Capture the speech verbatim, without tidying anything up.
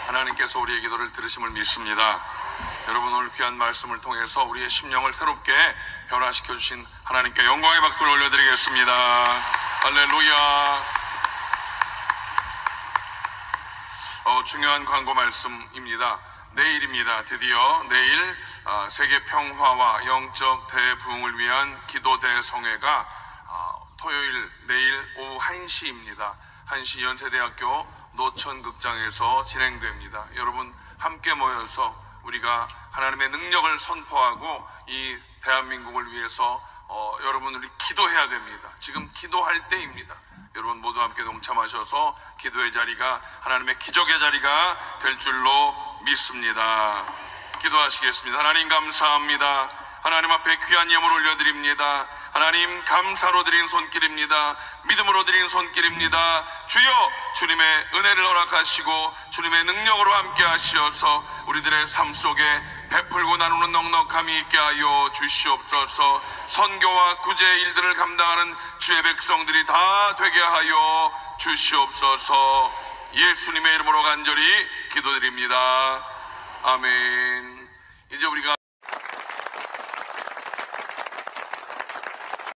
하나님께서 우리의 기도를 들으심을 믿습니다. 여러분, 오늘 귀한 말씀을 통해서 우리의 심령을 새롭게 변화시켜 주신 하나님께 영광의 박수를 올려드리겠습니다. 할렐루야. 어, 중요한 광고 말씀입니다. 내일입니다. 드디어 내일 어, 세계 평화와 영적 대부흥을 위한 기도 대성회가 어, 토요일 내일 오후 한 시입니다. 한 시 연세대학교 노천극장에서 진행됩니다. 여러분 함께 모여서 우리가 하나님의 능력을 선포하고 이 대한민국을 위해서 어, 여러분 우리 기도해야 됩니다. 지금 기도할 때입니다. 여러분 모두 함께 동참하셔서 기도의 자리가 하나님의 기적의 자리가 될 줄로 믿습니다. 기도하시겠습니다. 하나님 감사합니다. 하나님 앞에 귀한 예물 올려드립니다. 하나님 감사로 드린 손길입니다. 믿음으로 드린 손길입니다. 주여, 주님의 은혜를 허락하시고 주님의 능력으로 함께 하시어서 우리들의 삶 속에 베풀고 나누는 넉넉함이 있게 하여 주시옵소서. 선교와 구제의 일들을 감당하는 주의 백성들이 다 되게 하여 주시옵소서. 예수님의 이름으로 간절히 기도드립니다. 아멘.